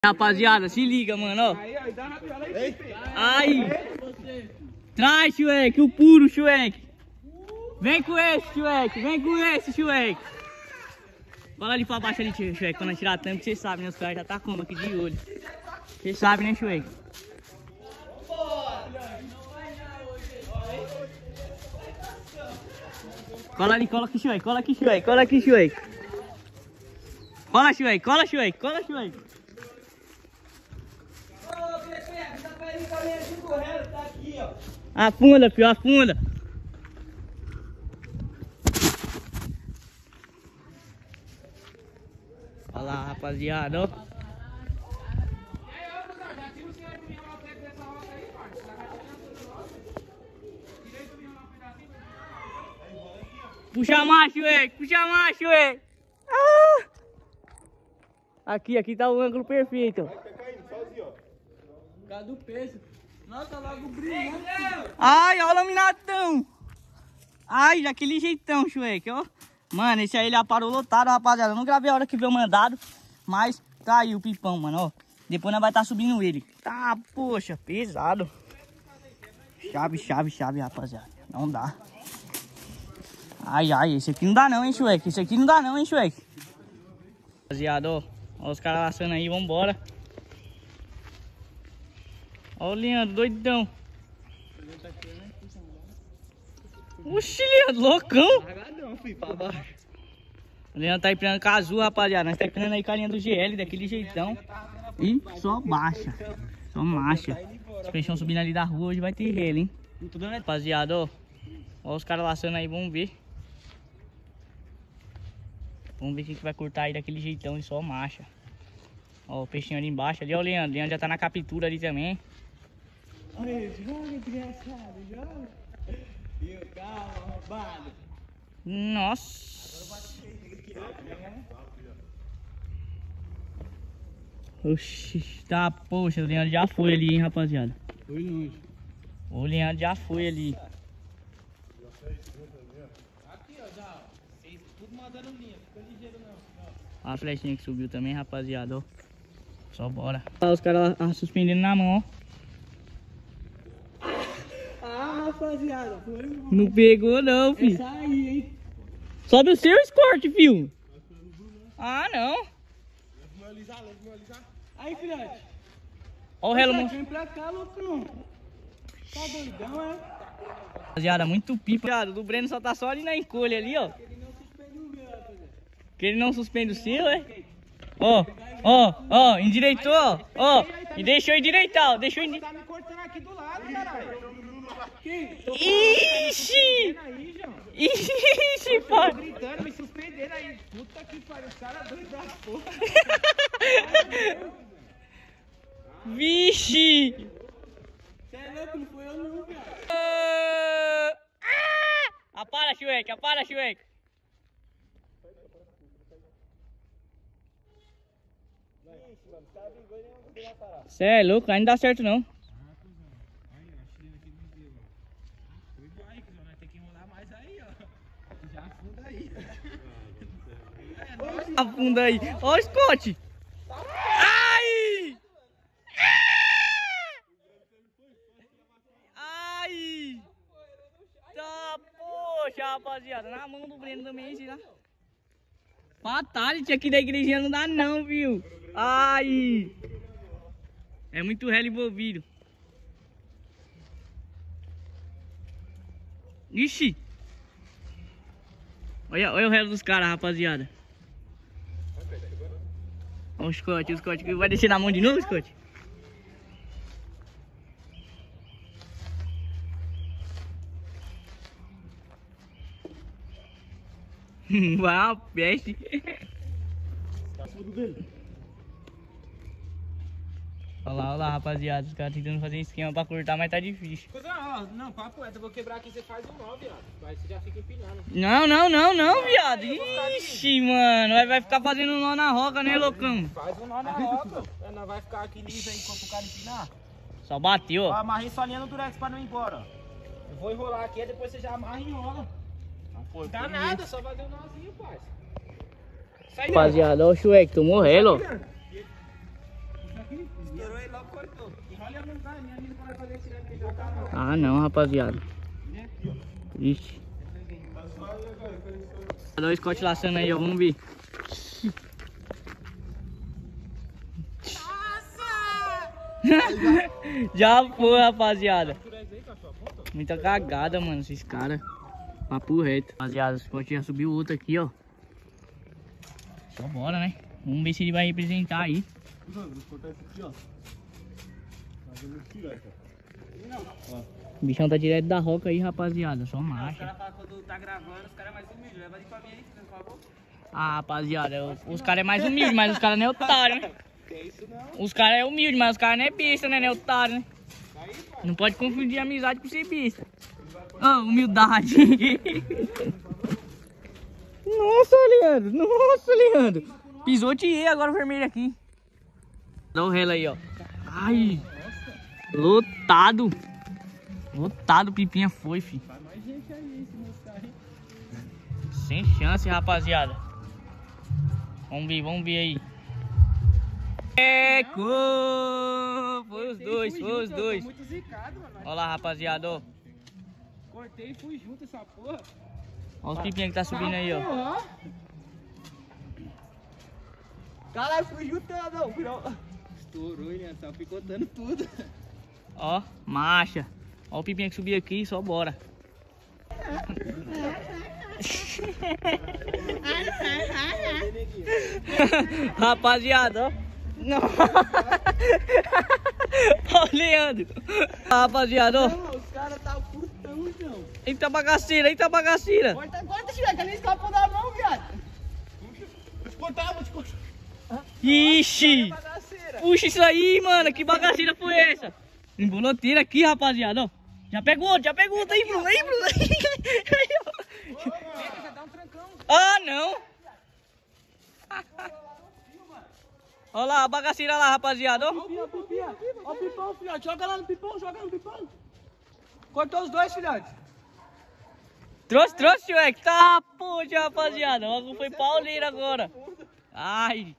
Rapaziada, se liga, mano, ó. Aí. Traz, Shrek, o puro, Shrek. Vem com esse, Shrek. Vem com esse, Shrek. Fala ali pra baixo ali, Shrek, quando tirar a tampa, você sabe, né? Os caras já tá como aqui de olho. Você sabe, né, Shrek? Cola ali, cola aqui, Shrek. Cola aqui, Shrek. Cola aqui, Shrek. Cola, Shrek. Cola, Shrek. Cola, Shrek. Afunda, filho, afunda. Olha lá, rapaziada, ó. Puxa mais, Shrek, puxa mais, Shrek. Ah! Aqui tá o ângulo perfeito. Vai caindo sozinho, ó. Por causa do peso. Nossa, logo brilha. Ai, olha o laminatão. Ai, daquele jeitão, Shrek, ó. Mano, esse aí ele aparou lotado, rapaziada. Eu não gravei a hora que veio o mandado, mas tá aí o pipão, mano, ó. Depois nós vai estar subindo ele. Tá, poxa, pesado. Chave, rapaziada. Não dá. Ai, esse aqui não dá não, hein, Shrek. Esse aqui não dá não, hein, Shrek. Rapaziada, ó. Ó os caras laçando aí, vambora. Ó o Leandro, doidão. Oxi, Leandro, loucão. Largadão, filho, pra baixo. O Leandro tá empinando com a azul, rapaziada. Nós tá empinando aí com a linha do GL, daquele jeitão. E só baixa. Só marcha. Os peixão subindo ali da rua, hoje vai ter ele, hein. Rapaziada, ó. Ó os caras laçando aí, vamos ver. Vamos ver o que vai cortar aí daquele jeitão e só marcha. Ó o peixinho ali embaixo, ali, ó o Leandro. O Leandro já tá na captura ali também. Olha, joga, desgraçado, joga. E o carro roubado. Nossa. Oxi, tá, poxa, o Leandro já foi ali, hein, rapaziada. Foi longe. O Leandro já foi ali. Aqui, ó, já. Vocês tudo mandando linha, fica ligeiro não. Ó a flechinha que subiu também, rapaziada, ó. Só bora. Olha os caras suspendendo na mão, ó. Ah, rapaziada, foi. Não pegou não, filho. Essa aí, hein? Sobe o seu escorte, filho. Ah, não. Leva meu alisar. Aí, filhote. Ó o relo, Filhote, vem pra cá, loucão. Tá doidão, é? rapaziada, muito pipa. Rapaziada, do Breno só tá só ali na encolha ali, ó. Ele não suspende o meu, rapaziada. Que ele não suspende o seu, é? Ó, endireitou, ó. E deixou endireitar, ó. Deixou endireitar. Tá me cortando aqui do lado, caralho. Ixi! Aí, João. Ixi, pai. Gritando, me suspendendo aí. Puta que pariu, os caras doidos da porra. Vixe! Você é louco, não foi eu não, cara. Apara, Shrek, apara, Shrek. Cê é louco, aí não dá certo não. Afunda aí. Ó o Scott. Ai! Ai! Tá, poxa, rapaziada. Na mão do Breno também, esse lá. Fatality aqui da igrejinha não dá não, viu? Ai! É muito relo envolvido. Ixi! Olha o relo dos caras, rapaziada. Olha o Scott. Vai descer na mão de novo, Scott? Vai uma peste. Olha lá, rapaziada. Os caras tentando fazer esquema pra cortar, mas tá difícil. Não, papo reto, eu vou quebrar aqui, você faz um nó, viado. Mas você já fica empinando. Não, viado. Ixi, mano. Vai ficar fazendo nó na roca, né, loucão? Faz um nó na roca. Não vai ficar aqui liso aí enquanto o cara empinar. Só bateu, ó. Amarrei sua linha no durex pra não ir embora. Eu vou enrolar aqui, depois você já amarra e enrola. Não dá nada, só fazer um nozinho, parça. Rapaziada, ó o Shrek, tomou relo, ó. Estourou e logo cortou. Olha, não vai, minha amiga vai fazer tirar porque já tá. Ah não, rapaziada. Ixi. Olha o Scott laçando aí, ó. Vamos ver. Já foi, rapaziada. Muita cagada, mano, esses caras. Papo reto. Rapaziada, o Scott já subiu outro aqui, ó. Só bora, né? Vamos ver se ele vai representar aí. O bichão tá direto da roca aí, rapaziada. Só Os marcha. caras falam quando tá gravando, os caras é mais humildes. Leva ali pra mim aí, por favor. Ah, rapaziada, os caras é mais humilde, mas os caras não é otário, né? Que isso não? Os caras é humilde, mas os caras não é besta, né? Não é otário, né? Não pode confundir amizade com ser besta. Ah, humildade. Nossa, Leandro. Nossa, Leandro. Pisoteei agora o vermelho aqui. Dá o relo aí, ó. Ai. Lotado. Lotado, Pipinha foi, fi. Vai mais gente aí, esse moço aí. Sem chance, rapaziada. Vamos ver aí. Eco! Foi os dois, foi os dois. Muito zicado, mano. Olha lá, rapaziada, ó. Cortei e fui junto essa porra. Olha os pipinhos que tá subindo aí, ó. Caralho, fui junto, não. Estourou, né? Só ficou dando tudo. Ó, marcha. Ó o pipinho que subiu aqui, só bora. Rapaziada, ó. Não. Ó o Leandro. Rapaziada, ó. Não, os caras tá putão, João. Eita bagaceira, eita bagaceira. Corta, Chico, que nem escapou da mão, viado. Vou te cortar, vou te cortar. Ixi. Bagaceira. Puxa isso aí, mano. Que bagaceira foi essa? Emboloteira aqui, rapaziada, ó. Já pegou outro, tá aí, Bruno. Aí, Bruno. Aí, ó. Já dá um trancão. Ah, não. Olha lá, a bagaceira lá, rapaziada, ó. Pipinha. Ó o pipão, filhote. Joga lá no pipão, Cortou os dois, filhote. Trouxe, Chueque. Tá, poxa, rapaziada. Ó, foi pauleira agora. Ai.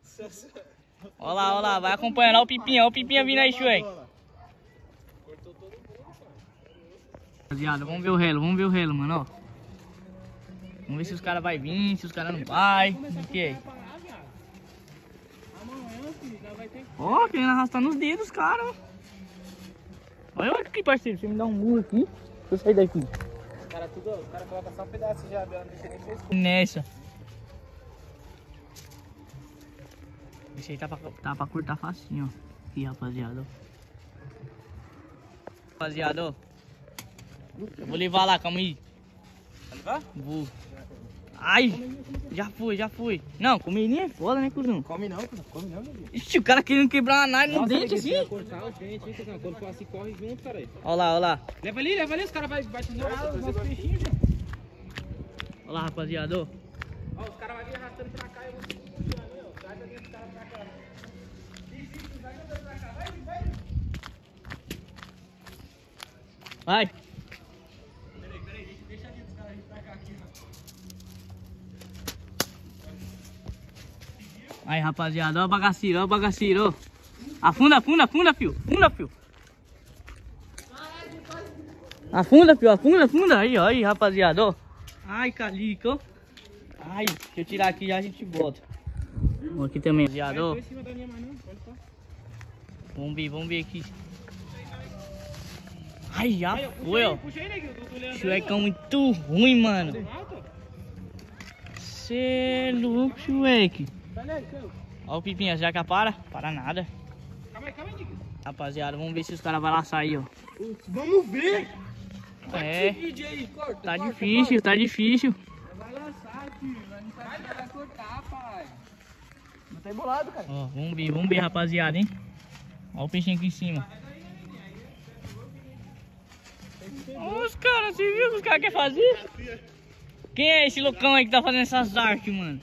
Olha lá. Vai acompanhando. Ó o Pipinha vindo aí, Chueque. Rapaziada, vamos ver o relo, mano, ó. Vamos ver se os caras vão vir, se os caras não vai. O que? Amanhã, filho, já vai ter. Ó, querendo arrastar nos dedos, cara. Olha aqui, parceiro. Você me dá um murro aqui. Deixa eu sair daqui. Os caras colocam só um pedaço de abel, não deixa nem fez. Nessa. Esse aí tá pra cortar facinho, ó. Aqui, rapaziada, ó. Rapaziada, ó. Eu vou levar lá, calma aí. Vai levar? Vou. Ai, já foi. Não, comer nem é foda, né, cuzão? Come não, meu Deus. Ixi, o cara querendo quebrar uma nave no dente assim. Cortar o dente, hein, quando for assim, corre junto, cara. Olha lá. Leva ali, os caras vai tesourar os nossos peixinhos, João. Olha lá, rapaziada, ó. Ó, os caras vão vir arrastando pra cá e eu vou puxando ali, ó. Traz ali os caras pra cá. Vai. Peraí, deixa ali os caras vir pra cá aqui, ó. Aí, rapaziada, ó o bagaceiro, ó. Afunda, fio. Afunda. Aí, rapaziada, ó. Ai, calica, ó. Ai, deixa eu tirar aqui já a gente bota. Vamos aqui também, rapaziada, ó. Não em cima da linha mais não, pode só. Vamos ver aqui. Ai, já foi, ó. Puxa aí, neguinho, do Leandro. Chuecão muito ruim, mano. Alto? Cê é louco, Chueque. Vai nele, seu. Ó o Pipinha, já que para nada. Calma aí, neguinho. Rapaziada, vamos ver se os caras vão laçar aí, ó. Vamos ver. É, Vídeo aí, corta. tá difícil. Vai lançar, filho. Vai cortar, pai. Não tá embolado, cara. Ó, vamos ver, rapaziada, hein. Ó o peixinho aqui em cima. Ó os caras, você viu o que os caras querem fazer? Quem é esse loucão aí que tá fazendo essas artes, mano?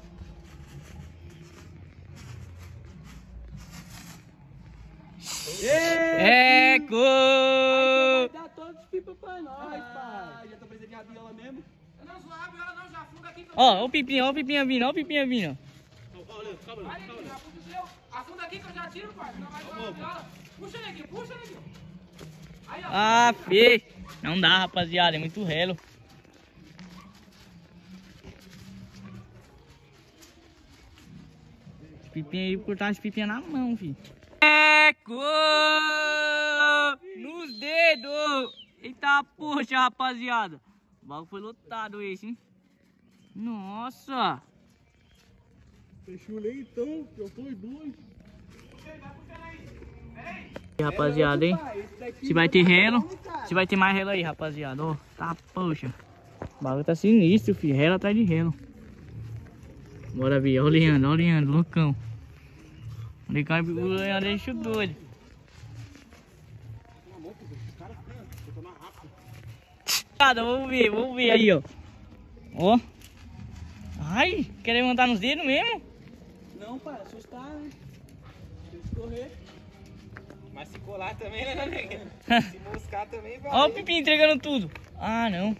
Eco! Vai dar todos os pipas pra nós, pai. Já tô precisando de rabiola mesmo. Não, sua rabiola não, já afunda aqui. Ó o Pipinha vindo. Vai, já afunde o seu. afunda aqui que eu já tiro, pai. Não vai jogar viola. Puxa, neguinho, puxa, neguinho. Aí, ó. Ah, fez. Não dá, rapaziada, é muito relo. Os pipinhos aí, cortar as pipinhas na mão, filho. Eco! Nos dedos! Eita, poxa, rapaziada. O bagulho foi lotado esse, hein? Nossa! Fechou o leitão, já foi dois. Rapaziada, hein? Se vai ter relo, se vai ter mais relo aí, rapaziada. Ó, tá, poxa. O bagulho tá sinistro, filho. Relo atrás de relo. Bora ver, olha o Leandro, loucão. O Leandro deixa doido. Vamos ver aí, ó. Ó. Ai, quer levantar nos dedos mesmo? Não, pai, assustar, né? Tem que escorrer. Mas se colar também, né, nega? Se moscar também vai. Ó o Pipinho entregando tudo. Ah, não.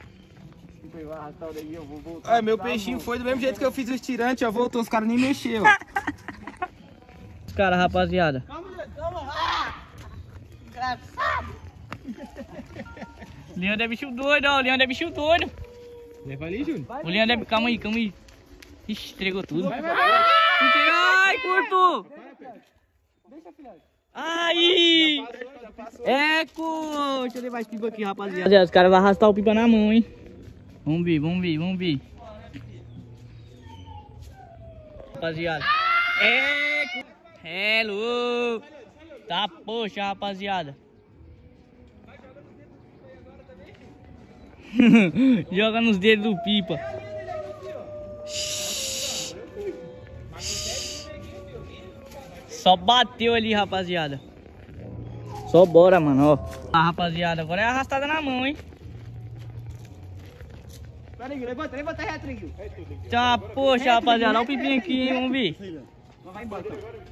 Ah, meu peixinho foi do mesmo jeito que eu fiz o estirante, ó, voltou, os caras nem mexeram. Os caras, rapaziada. Calma. Ah! Engraçado. O Leandro é bicho doido, ó. O Leandro é bicho doido. Leva ali, Júnior. O Leandro é... Calma aí. Ixi, entregou tudo. Ai, curto! Ai! Eco! Deixa eu levar esse pipa aqui, rapaziada. Os caras vão arrastar o pipa na mão, hein? Vamos ver. Rapaziada. Eco! Hello! Tá, poxa, rapaziada. Joga nos dedos do pipa. Só bateu ali, rapaziada. Só bora, mano, ó. Ah, rapaziada, agora é arrastada na mão, hein. Levanta reto, Neguinho. Tá, poxa, rapaziada, olha o pipinho aqui, hein, vamos ver. Vai embora.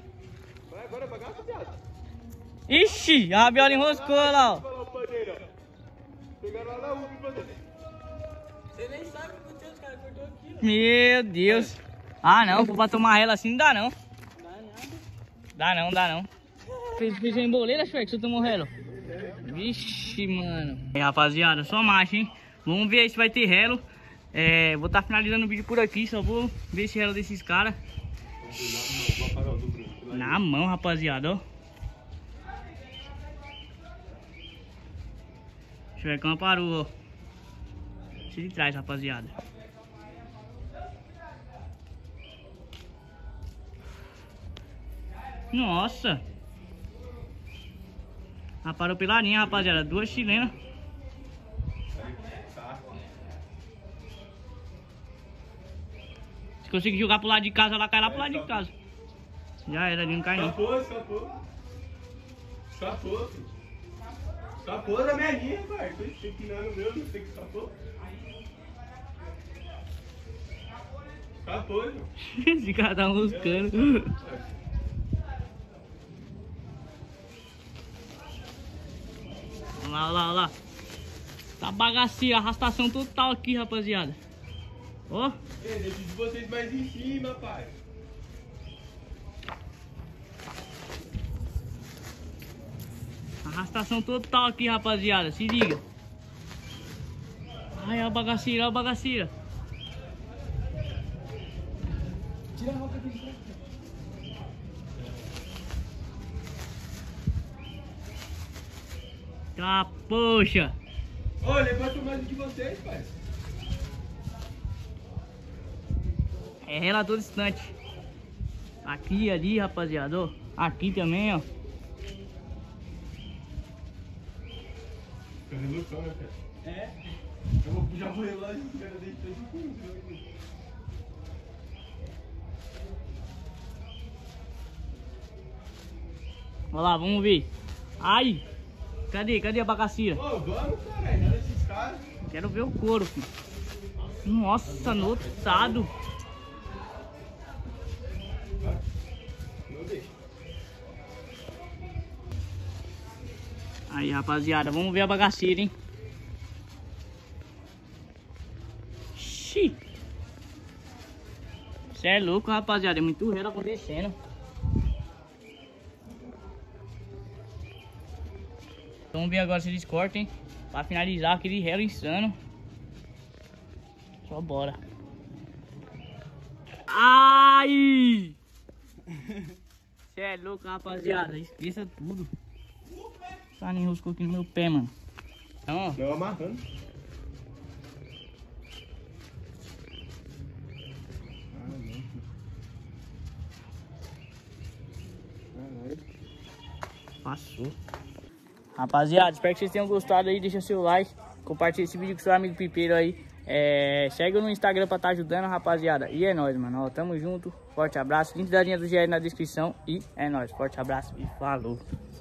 Ixi, a rabiola enroscou lá, ó. Você nem sabe o que aconteceu, os caras cortou aqui. Meu Deus. Ah, não, pra tomar ela assim não dá, não. Dá não. Fez uma emboleira, Shrek, você tomou relo. Vixe, mano. É, rapaziada, só macho, hein. Vamos ver aí se vai ter relo. Vou estar finalizando o vídeo por aqui, só vou ver esse relo desses caras. Na mão, rapaziada, ó. Shrekão parou, ó. Deixa de trás, rapaziada. Nossa. Ah, parou pela linha, rapaziada. Duas chilenas. Se conseguir jogar pro lado de casa, ela cai lá pro lado de casa. Já era, ali não cai não. Escapou da minha linha, pai. Tô empinando o meu, não sei que escapou. Escapou, irmão. Esse cara tá moscando. Olha lá. Tá bagaceira, arrastação total aqui, rapaziada. Ó. Deixa de vocês mais em cima, pai. Arrastação total aqui, rapaziada. Se liga. Ai, olha a bagaceira. Tira a roupa aqui. Tá, poxa. Ô, levanta mais de vocês, pai. É relador distante. Aqui, ali, rapaziada, ó. Aqui também, ó. Cadê no chão, né, cara? É. Já vou lá e o cara deixou de coisa. Olha lá, vamos ver. Ai. Cadê a bagaceira? Ô, vamos, cara. Olha esses caras. Quero ver o couro, filho. Nossa, notado. Não deixa. Aí, rapaziada, vamos ver a bagaceira, hein? Xiii. Você é louco, rapaziada. É muito relo acontecendo. vamos ver agora se eles cortem pra finalizar aquele relo insano. Só bora. Ai! Cê é louco, rapaziada. Esqueça tudo. Tá nem roscou aqui no meu pé, mano. Então, ó. Não amarrando. Passou. Rapaziada, espero que vocês tenham gostado aí. Deixa seu like, compartilha esse vídeo com seu amigo pipeiro aí. Segue no Instagram pra estar ajudando, rapaziada. E é nóis, mano. Ó, tamo junto. Forte abraço. Link da linha do GR na descrição. E é nóis. Forte abraço e falou.